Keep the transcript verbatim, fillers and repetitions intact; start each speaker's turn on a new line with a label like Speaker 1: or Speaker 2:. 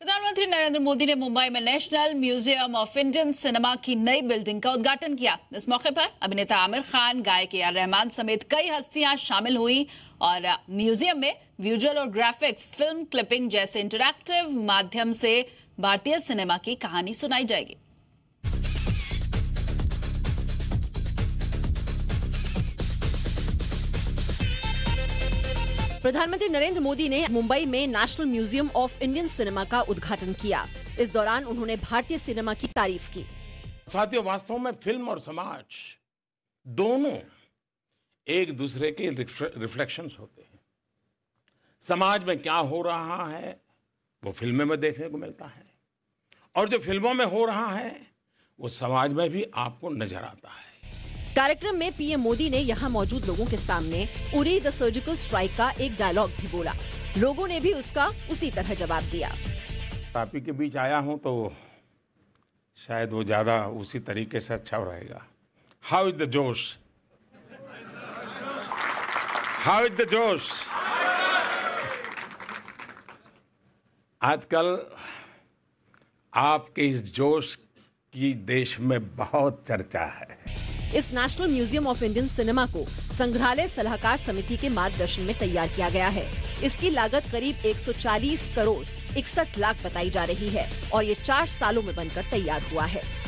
Speaker 1: प्रधानमंत्री नरेंद्र मोदी ने मुंबई में national museum of Indian cinema की नई बिल्डिंग का उद्घाटन किया। इस मौके पर अभिनेता आमिर खान, गायक ए आर रहमान समेत कई हस्तियां शामिल हुई और म्यूजियम में विजुअल और ग्राफिक्स, फिल्म क्लिपिंग जैसे इंटरैक्टिव माध्यम से भारतीय सिनेमा की कहानी सुनाई जाएगी।
Speaker 2: प्रधानमंत्री नरेंद्र मोदी ने मुंबई में national museum of Indian cinema का उद्घाटन किया। इस दौरान उन्होंने भारतीय सिनेमा की तारीफ की।
Speaker 3: साथियों, वास्तव में फिल्म और समाज दोनों एक दूसरे के रिफ्लेक्शंस होते हैं। समाज में क्या हो रहा है वो फिल्में में देखने को मिलता है, और जो फिल्मों में हो रहा है वो समाज में भी आपको नजर आता है।
Speaker 2: कार्यक्रम में पीएम मोदी ने यहाँ मौजूद लोगों के सामने उरी द सर्जिकल स्ट्राइक का एक डायलॉग भी बोला। लोगों ने भी उसका उसी तरह जवाब दिया।
Speaker 3: आप ही के बीच आया हूँ तो शायद वो ज्यादा उसी तरीके से अच्छा रहेगा। How is the josh, how is the josh. आजकल आपके इस जोश की देश में बहुत चर्चा है।
Speaker 2: इस national museum of Indian cinema को संग्रहालय सलाहकार समिति के मार्गदर्शन में तैयार किया गया है। इसकी लागत करीब एक सौ चालीस करोड़ इकसठ लाख बताई जा रही है और ये चार सालों में बनकर तैयार हुआ है।